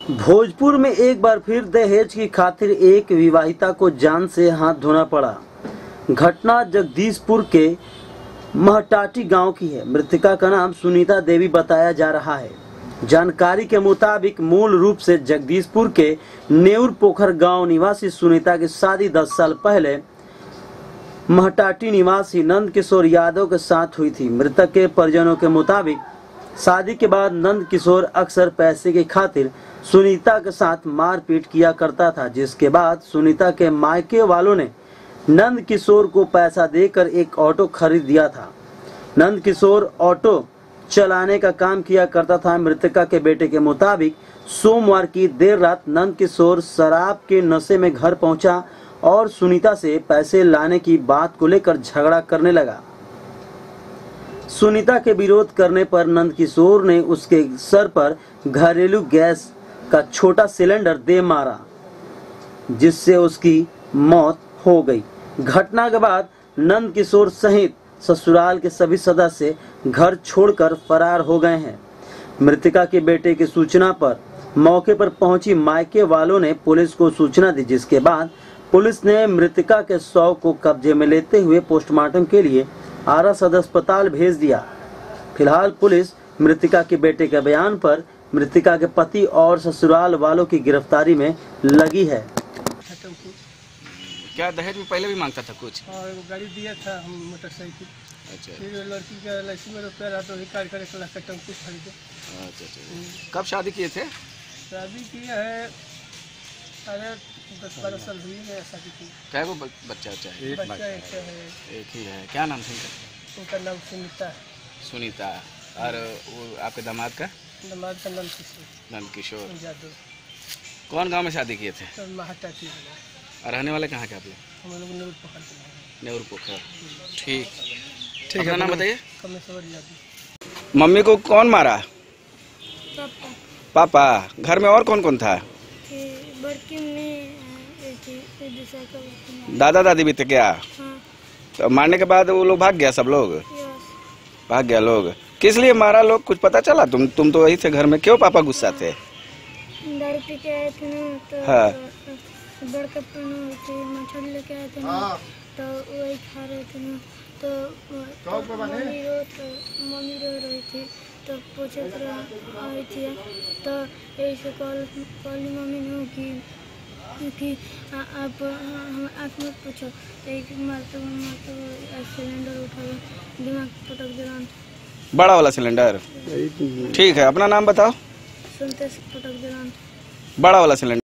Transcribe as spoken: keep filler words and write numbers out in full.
भोजपुर में एक बार फिर दहेज की खातिर एक विवाहिता को जान से हाथ धोना पड़ा। घटना जगदीशपुर के महटाटी गांव की है। मृतका का नाम सुनीता देवी बताया जा रहा है। जानकारी के मुताबिक मूल रूप से जगदीशपुर के नेउर पोखर गांव निवासी सुनीता की शादी दस साल पहले महटाटी निवासी नंद किशोर यादव के साथ हुई थी। मृतक के परिजनों के मुताबिक शादी के बाद नंद किशोर अक्सर पैसे की खातिर सुनीता के साथ मारपीट किया करता था, जिसके बाद सुनीता के मायके वालों ने नंद किशोर को पैसा देकर एक ऑटो खरीद दिया था। नंद किशोर ऑटो चलाने का काम किया करता था। मृतका के बेटे के मुताबिक सोमवार की देर रात नंद किशोर शराब के नशे में घर पहुंचा और सुनीता से पैसे लाने की बात को लेकर झगड़ा करने लगा। सुनीता के विरोध करने पर नंद किशोर ने उसके सर पर घरेलू गैस का छोटा सिलेंडर दे मारा, जिससे उसकी मौत हो गई। घटना के बाद नंद किशोर सहित ससुराल के सभी सदस्य घर छोड़कर फरार हो गए हैं। मृतका के बेटे की सूचना पर मौके पर पहुंची मायके वालों ने पुलिस को सूचना दी, जिसके बाद पुलिस ने मृतका के शव को कब्जे में लेते हुए पोस्टमार्टम के लिए आरा सदर अस्पताल भेज दिया। फिलहाल पुलिस मृतका के बेटे के बयान पर मृतका के पति और ससुराल वालों की गिरफ्तारी में लगी है। क्या दहेज में पहले भी मांगता था कुछ? और गाड़ी दिया था हम मोटरसाइकिल। अच्छा। फिर लड़की का लड़की में रुपया रहा तो कार करे लाख का टंकी खरीदे। अच्छा अच्छा। कब शादी किए थे? शादी किया है अरे दस बारह साल हुई है शादी की। क्या वो बच्चा बच्चा है? एक बच्चा एक है। एक ही है। क्या नाम था उनका? नाम सुनीता। सुनीता। और वो आपके दामाद का? दामाद का नंद किशोर। नंद किशोर यादव। कौन गांव में शादी किए थे? तो महटाटी। और रहने वाले कहाँ के आप लोग? हम लोग नेउर पोखर। नेउर पोखर। ठीक ठीक है। नाम बताइए। कमेश्वर यादव। मम्मी को कौन मारा? पापा। पापा। घर में और कौन कौन था? बड़की में दादा दादी भी थे क्या? हाँ। तो मारने के बाद वो लोग भाग गया? सब लोग भाग गया। लोग किस लिए मारा? लोग कुछ पता चला? तुम तुम तो वही थे घर में, क्यों पापा गुस्सा थे? दारू पी के आए थे ना तो हाँ। बड़का मछली लेके आए थे ना तो वही खा रहे थे ना तो मम्मी रो तो मम्मी रो रही थी तो पूछे आई थी तो ऐसे कॉल कॉली मम्मी ने कि कि आप आप मत पूछो एक मारते मारते सिलेंडर उठा दिमाग पटक दिला। बड़ा वाला सिलेंडर? ठीक है। अपना नाम बताओ। सुनते पटक दिला। बड़ा वाला सिलेंडर।